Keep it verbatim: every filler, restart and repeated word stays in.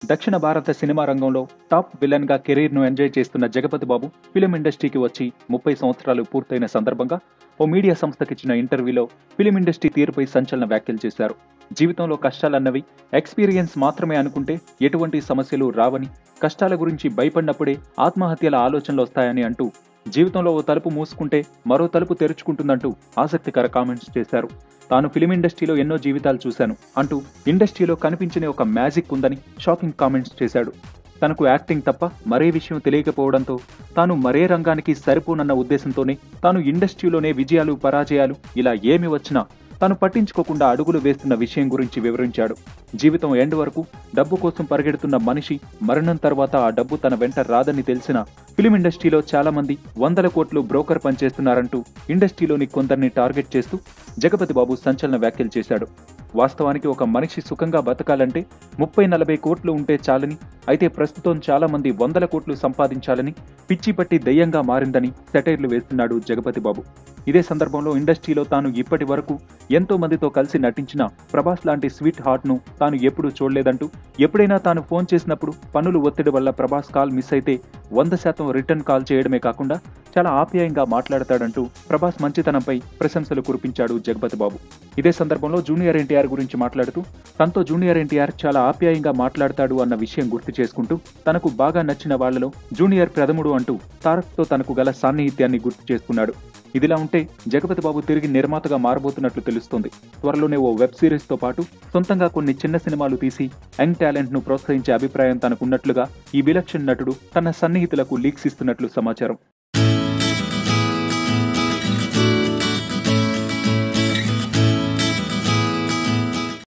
దక్షిణ భారత సినిమా రంగంలో టాప్ విలన్ గా కెరీర్ ను ఎంజాయ్ చేస్తున్న జగపతి బాబు ఫిలిం ఇండస్ట్రీకి వచ్చి ముప్పై సంవత్సరాలు పూర్తయిన సందర్భంగా ఓ మీడియా సంస్థకిచ్చిన ఇంటర్వ్యూలో ఫిలిం ఇండస్ట్రీ తీరుపై సంచలన వ్యాఖ్యలు చేశారు. జీవితంలో కష్టాలన్నవి ఎక్స్పీరియన్స్ మాత్రమే అనుకుంటే ఎటువంటి సమస్యలు రావని, కష్టాల గురించి భయపడినప్పుడే ఆత్మహత్యల ఆలోచనలు వస్తాయని అంటూ, జీవితంలో ఓ తలుపు మూసుకుంటే మరో తలుపు తెరుచుకుంటుందంటూ ఆసక్తికర కామెంట్స్ చేశారు. తాను ఫిలిం ఇండస్ట్రీలో ఎన్నో జీవితాలు చూశాను అంటూ ఇండస్ట్రీలో కనిపించని ఒక మ్యాజిక్ ఉందని షాకింగ్ కామెంట్స్ చేశాడు. తనకు యాక్టింగ్ తప్ప మరే విషయం తెలియకపోవడంతో తాను మరే రంగానికి సరిపోనన్న ఉద్దేశంతోనే తాను ఇండస్ట్రీలోనే విజయాలు పరాజయాలు ఇలా ఏమి వచ్చినా తాను పట్టించుకోకుండా అడుగులు వేస్తున్న విషయం గురించి వివరించాడు. జీవితం ఎండ్ వరకు డబ్బు కోసం పరిగెడుతున్న మనిషి మరణం తర్వాత ఆ డబ్బు తన వెంట రాదని తెలిసిన ఫిలిం ఇండస్ట్రీలో చాలా మంది వందల కోట్లు బ్రోకర్ పనిచేస్తున్నారంటూ ఇండస్ట్రీలోని కొందరిని టార్గెట్ చేస్తూ జగపతి బాబు సంచలన వ్యాఖ్యలు చేశాడు. వాస్తవానికి ఒక మనిషి సుఖంగా బతకాలంటే ముప్పై నలభై కోట్లు ఉంటే చాలని, అయితే ప్రస్తుతం చాలా మంది వందల కోట్లు సంపాదించాలని పిచ్చి పట్టి దెయ్యంగా మారిందని సెటైర్లు వేస్తున్నాడు జగపతి బాబు. ఇదే సందర్భంలో ఇండస్ట్రీలో తాను ఇప్పటి వరకు ఎంతో మందితో కలిసి నటించిన ప్రభాస్ లాంటి స్వీట్ హార్ట్ ను తాను ఎప్పుడూ చూడలేదంటూ, ఎప్పుడైనా తాను ఫోన్ చేసినప్పుడు పనులు ఒత్తిడి వల్ల ప్రభాస్ కాల్ మిస్ అయితే వంద శాతం రిటర్న్ కాల్ చేయడమే కాకుండా చాలా ఆప్యాయంగా మాట్లాడతాడంటూ ప్రభాస్ మంచితనంపై ప్రశంసలు కురిపించాడు జగపతి బాబు. ఇదే సందర్భంలో జూనియర్ ఎన్టీఆర్ గురించి మాట్లాడుతూ, తనతో జూనియర్ ఎన్టీఆర్ చాలా ఆప్యాయంగా మాట్లాడతాడు అన్న విషయం గుర్తు చేసుకుంటూ, తనకు బాగా నచ్చిన వాళ్లలో జూనియర్ ప్రథముడు అంటూ తారక్ తో తనకు గల సాన్నిహిత్యాన్ని గుర్తు చేసుకున్నాడు. ఇదిలా ఉంటే జగపతి బాబు తిరిగి నిర్మాతగా మారబోతున్నట్లు తెలుస్తోంది. త్వరలోనే ఓ వెబ్ సిరీస్ తో పాటు సొంతంగా కొన్ని చిన్న సినిమాలు తీసి యంగ్ టాలెంట్ ను ప్రోత్సహించే అభిప్రాయం తనకున్నట్లుగా ఈ విలక్షణ నటుడు తన సన్నిహితులకు లీక్స్ ఇస్తున్నట్లు సమాచారం.